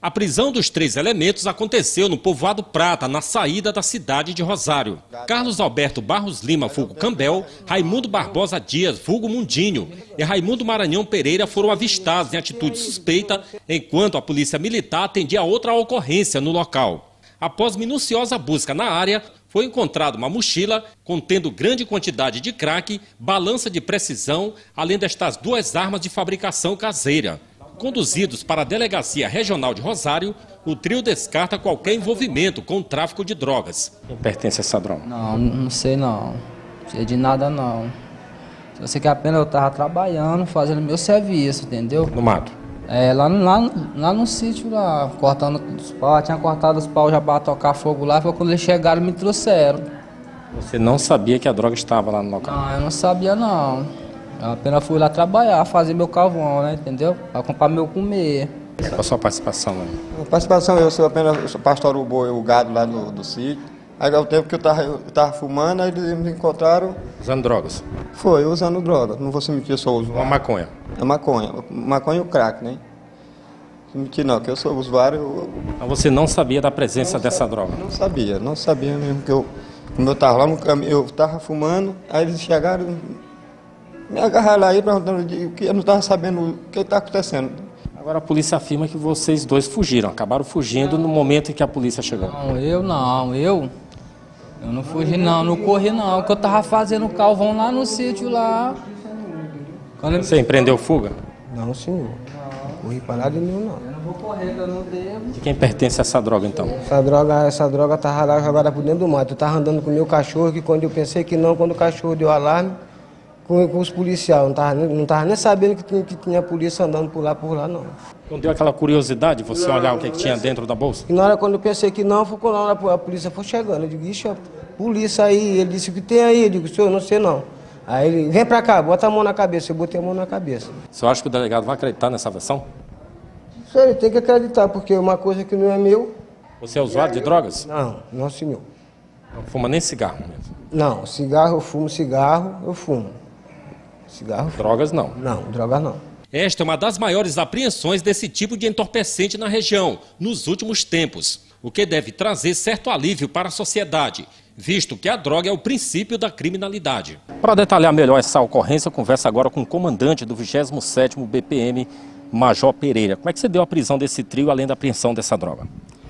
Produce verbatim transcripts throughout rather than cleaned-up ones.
A prisão dos três elementos aconteceu no Povoado Prata, na saída da cidade de Rosário. Carlos Alberto Barros Lima, vulgo Cambel, Raimundo Barbosa Dias, vulgo Mundinho, e Raimundo Maranhão Pereira foram avistados em atitude suspeita, enquanto a polícia militar atendia a outra ocorrência no local. Após minuciosa busca na área, foi encontrada uma mochila contendo grande quantidade de crack, balança de precisão, além destas duas armas de fabricação caseira. Conduzidos para a Delegacia Regional de Rosário, o trio descarta qualquer envolvimento com o tráfico de drogas. Quem pertence a essa droga? Não, não sei não. Não sei de nada não. Eu sei que apenas eu estava trabalhando, fazendo meu serviço, entendeu? No mato? É, lá, lá, lá no sítio, lá, cortando os pau, tinha cortado os pau já para tocar fogo lá, foi quando eles chegaram e me trouxeram. Você não sabia que a droga estava lá no local? Não, eu não sabia não. Eu apenas fui lá trabalhar, fazer meu carvão, né, entendeu? Para comprar meu comer. Qual a sua participação, né? A participação, eu sou apenas eu sou pastor o boi, o gado lá do, do sítio. Aí ao tempo que eu estava eu tava fumando, aí eles me encontraram... Usando drogas? Foi, usando droga. Não vou se mentir, eu sou usuário. Uma maconha? É maconha. Maconha e o crack, né? Não mentir não, que eu sou usuário... Eu... Mas você não sabia da presença não dessa sabia, droga? Não sabia, não sabia mesmo que eu... Como eu estava lá no caminho, eu estava fumando, aí eles chegaram... Me agarraram lá aí, perguntando o que eu não estava sabendo o que está acontecendo. Agora a polícia afirma que vocês dois fugiram, acabaram fugindo no momento em que a polícia chegou. Não, eu não, eu... Eu não fugi não, não corri não, porque eu tava fazendo calvão lá no sítio lá. Quando Você empreendeu fuga? Não, senhor. Não corri para lá de nenhum, não. Eu não vou correr, eu não devo. De quem pertence essa droga, então? Essa droga, essa droga tava lá jogada por dentro do mato. Eu tava andando com o meu cachorro, que quando eu pensei que não, quando o cachorro deu alarme, com, com os policiais. Não tava, não tava nem sabendo que tinha, que tinha polícia andando por lá, por lá, não. Não deu aquela curiosidade, você não, olhar o que, que tinha dentro da bolsa? E na hora quando eu pensei que não, foi quando a polícia foi chegando. Eu digo, ixi, a polícia aí. Ele disse, o que tem aí? Eu digo, senhor, não sei não. Aí ele, vem pra cá, bota a mão na cabeça. Eu botei a mão na cabeça. Você acha que o delegado vai acreditar nessa versão? Senhor, ele tem que acreditar, porque é uma coisa que não é meu. Você é usuário de drogas? Não, não, senhor. Não fuma nem cigarro mesmo? Não, cigarro eu fumo, cigarro eu fumo. Cigarro eu fumo. Drogas não? Não, drogas não. Esta é uma das maiores apreensões desse tipo de entorpecente na região, nos últimos tempos, o que deve trazer certo alívio para a sociedade, visto que a droga é o princípio da criminalidade. Para detalhar melhor essa ocorrência, eu converso agora com o comandante do vigésimo sétimo B P M, Major Pereira. Como é que você deu a prisão desse trio, além da apreensão dessa droga?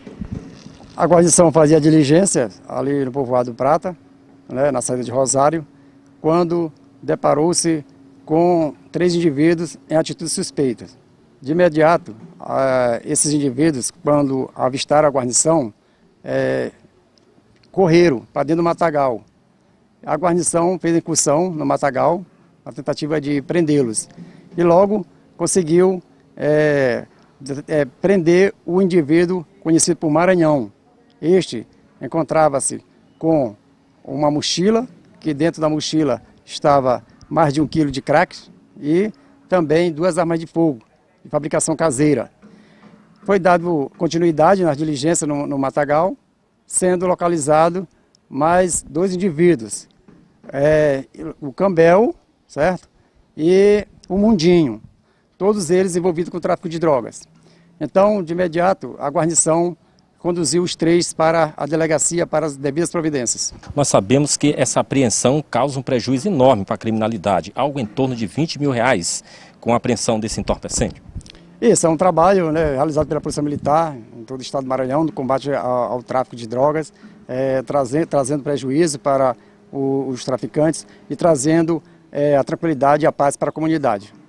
A guarnição fazia diligência ali no Povoado Prata, né, na saída de Rosário, quando deparou-se com três indivíduos em atitudes suspeitas. De imediato, uh, esses indivíduos, quando avistaram a guarnição, eh, correram para dentro do matagal. A guarnição fez incursão no matagal, na tentativa de prendê-los. E logo conseguiu eh, de, eh, prender o indivíduo conhecido por Maranhão. Este encontrava-se com uma mochila, que dentro da mochila estava mais de um quilo de crack e também duas armas de fogo, de fabricação caseira. Foi dado continuidade nas diligências no, no matagal, sendo localizado mais dois indivíduos, é, o Cambel, certo? E o Mundinho, todos eles envolvidos com o tráfico de drogas. Então, de imediato, a guarnição conduziu os três para a delegacia para as devidas providências. Nós sabemos que essa apreensão causa um prejuízo enorme para a criminalidade, algo em torno de vinte mil reais com a apreensão desse entorpecente. Isso é um trabalho, né, realizado pela Polícia Militar em todo o estado do Maranhão, no combate ao, ao tráfico de drogas, é, trazendo, trazendo prejuízo para o, os traficantes e trazendo é, a tranquilidade e a paz para a comunidade.